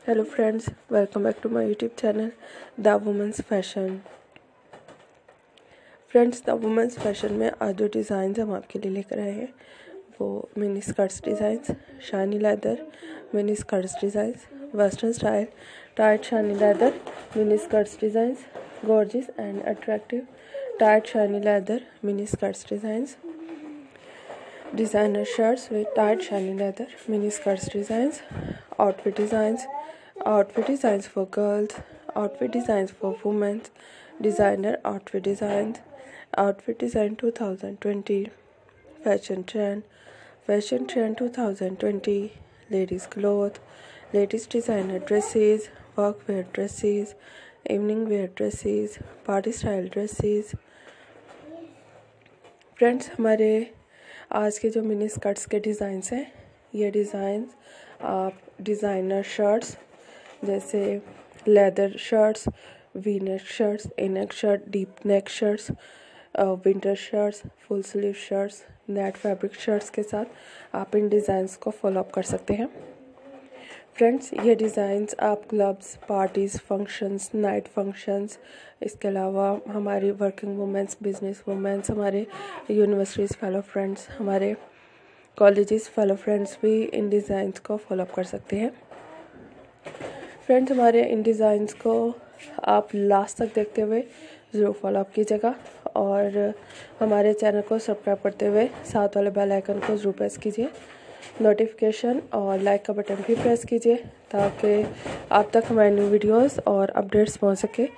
Hello friends, welcome back to my YouTube channel the women's fashion. Friends, the women's fashion में आज जो designs हम आपके लिए लेकर आए हैं वो mini skirts designs, shiny leather mini skirts designs, western style tight shiny leather mini skirts designs, gorgeous and attractive tight shiny leather mini skirts designs, designer shirts with tight shiny leather mini skirts designs, outfit designs for girls, outfit designs for women, designer outfit design 2020, fashion trend 2020, ladies cloth, latest designer dresses, workwear dresses, evening wear dresses, party style dresses। Friends, हमारे आज के जो mini skirts के designs हैं, ये designs आप designer shirts जैसे leather shirts, V neck shirts, A neck shirt, deep neck shirts, winter shirts, full sleeve shirts, net fabric shirts के साथ आप इन डिज़ाइंस को फॉलो अप कर सकते हैं। फ्रेंड्स, ये डिज़ाइंस आप clubs, parties, functions, night functions, इसके अलावा हमारी वर्किंग वुमेंस, बिजनेस वुमेंस, हमारे यूनिवर्सिटीज़ फेलो फ्रेंड्स, हमारे कॉलेजेस फेलो फ्रेंड्स भी इन डिज़ाइंस को फॉलो अप कर सकते हैं। फ्रेंड्स, हमारे इन डिज़ाइंस को आप लास्ट तक देखते हुए ज़रूर फॉलो अप कीजिएगा और हमारे चैनल को सब्सक्राइब करते हुए साथ वाले बेल आइकन को ज़रूर प्रेस कीजिए, नोटिफिकेशन और लाइक का बटन भी प्रेस कीजिए ताकि आप तक हमारे न्यू वीडियोस और अपडेट्स पहुंच सके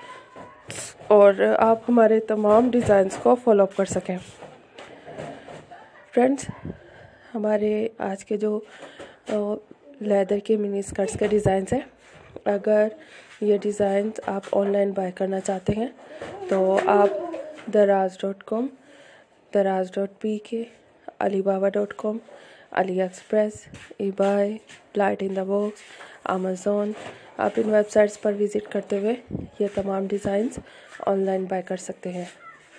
और आप हमारे तमाम डिज़ाइंस को फॉलो अप कर सकें। फ्रेंड्स, हमारे आज के जो लेदर के मिनी स्कर्ट्स के डिज़ाइंस हैं, अगर ये डिज़ाइंस आप ऑनलाइन बाय करना चाहते हैं तो आप daraz.com, daraz.pk, alibaba.com, AliExpress, eBay, light in the box, Amazon, आप इन वेबसाइट्स पर विज़िट करते हुए ये तमाम डिज़ाइंस ऑनलाइन बाय कर सकते हैं।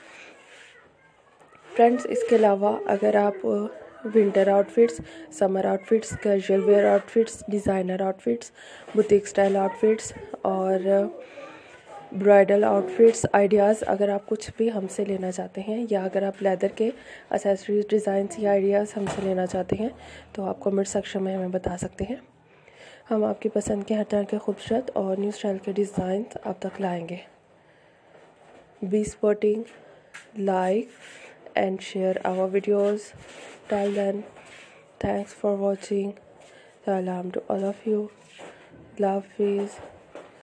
फ्रेंड्स, इसके अलावा अगर आप winter outfits, summer outfits, casual wear outfits, designer outfits, boutique style outfits और ब्राइडल आउटफिट्स आइडियाज़ अगर आप कुछ भी हमसे लेना चाहते हैं या अगर आप लेदर के एक्सेसरीज डिज़ाइंस या आइडियाज़ हमसे लेना चाहते हैं तो आप कमेंट सेक्शन में हमें बता सकते हैं। हम आपकी पसंद के हर तरह के खूबसूरत और न्यू स्टाइल के डिज़ाइन आप तक लाएंगे। Be supporting, like and share our videos. Till then, thanks for watching. Salam to all of you. Love, peace.